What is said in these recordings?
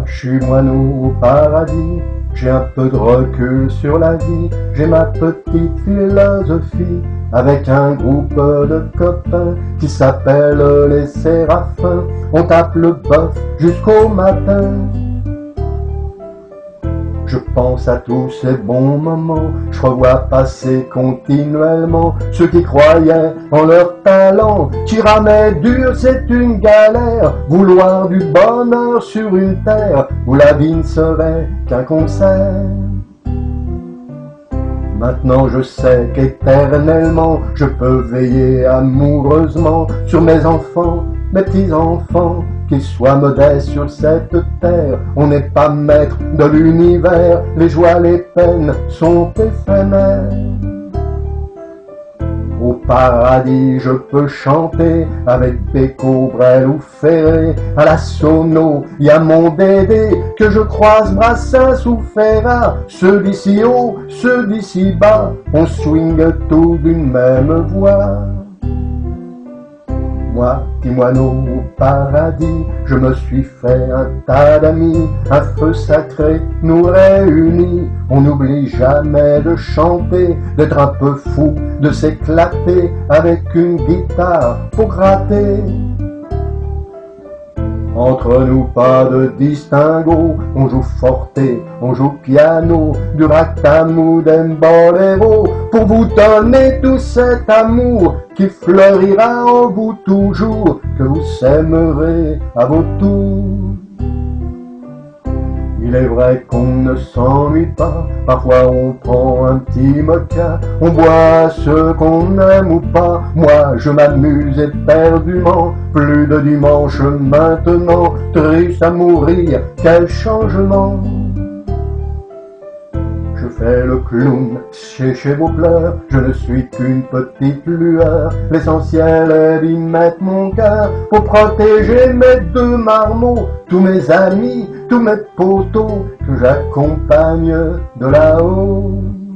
Moi, je suis moineau au paradis, j'ai un peu de recul sur la vie, j'ai ma petite philosophie, avec un groupe de copains qui s'appelle les Séraphins. On tape le bœuf jusqu'au matin. Je pense à tous ces bons moments, je revois passer continuellement ceux qui croyaient en leur talent, qui ramaient dur, c'est une galère, vouloir du bonheur sur une terre où la vie ne serait qu'un concert. Maintenant je sais qu'éternellement je peux veiller amoureusement sur mes enfants, mes petits-enfants, qu'ils soient modestes sur cette terre. On n'est pas maître de l'univers, les joies, les peines sont éphémères. Au paradis je peux chanter avec Bécaud, Brel ou Ferré. À la sono, y a mon Dédé, que je croise Brassens ou Ferrat. Ceux d'ici haut, ceux d'ici bas, on swingue tout d'une même voix. Moi, petit moineau au paradis, je me suis fait un tas d'amis, un feu sacré nous réunit. On n'oublie jamais de chanter, d'être un peu fou, de s'éclater avec une guitare pour gratter. Entre nous pas de distinguo, on joue forté, on joue piano, du ragtime ou d'un boléro, pour vous donner tout cet amour qui fleurira en vous toujours, que vous s'aimerez à vos tours. Il est vrai qu'on ne s'ennuie pas, parfois on prend un petit mocha, on boit ce qu'on aime ou pas. Moi je m'amuse éperdument, plus de dimanche maintenant, triste à mourir, quel changement. Je fais le clown, chez vos pleurs, je ne suis qu'une petite lueur. L'essentiel est d'y mettre mon cœur pour protéger mes deux marmots, tous mes amis, tous mes poteaux que j'accompagne de là-haut.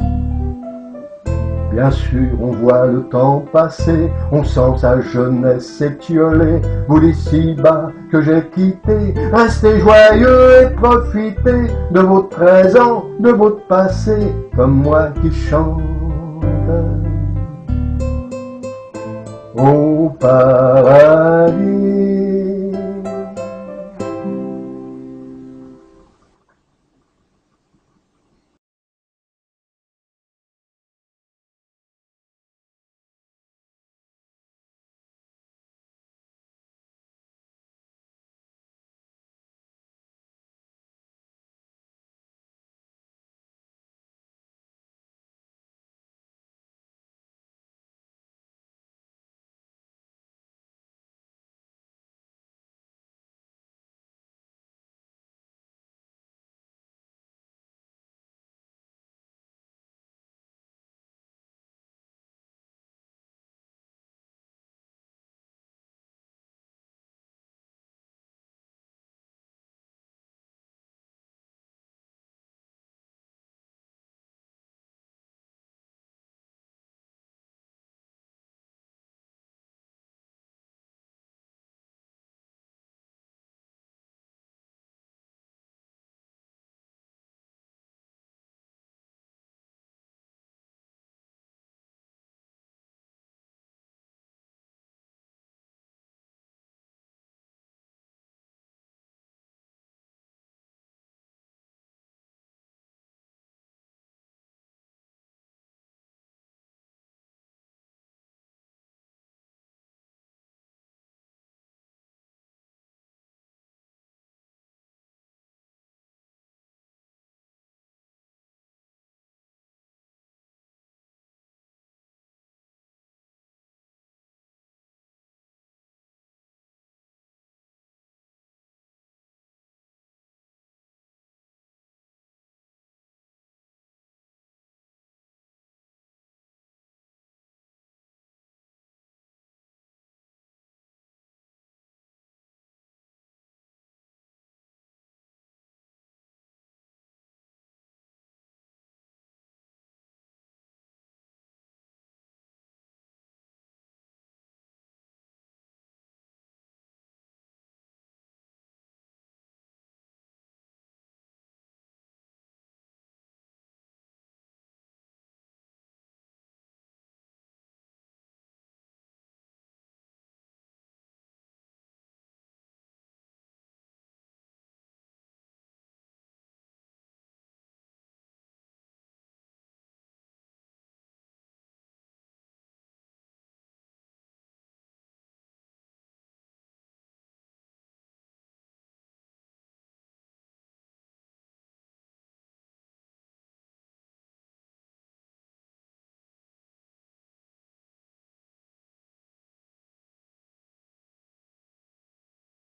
Bien sûr, on voit le temps passer, on sent sa jeunesse s'étioler. Vous d'ici-bas que j'ai quitté, restez joyeux et profitez de votre présent, de votre passé, comme moi qui chante. Au paradis.